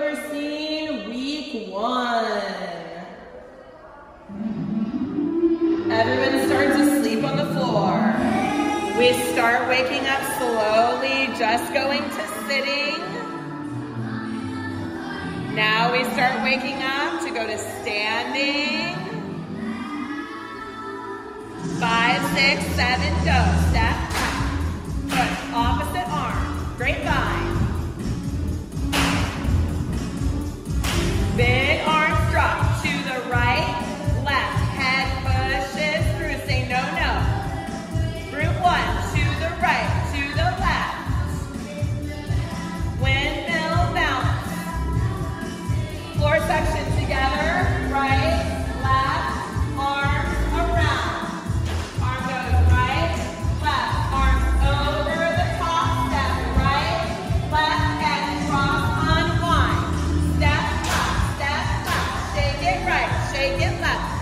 routine week 1. Everyone starts to sleep on the floor. We start waking up slowly, just going to sitting. Now we start waking up to go to standing. 5, 6, 7, go. Step back. Push opposite arm. Grapevine. Big arms drop to the right, left. Head pushes through. Say no, no. Group 1, to the right, to the left. Windmill bounce. Floor section together. Right, left, arms around. Arm goes right, left. Arms over the top. Step right, left, and cross unwind. Step back, shake it right, shake it left.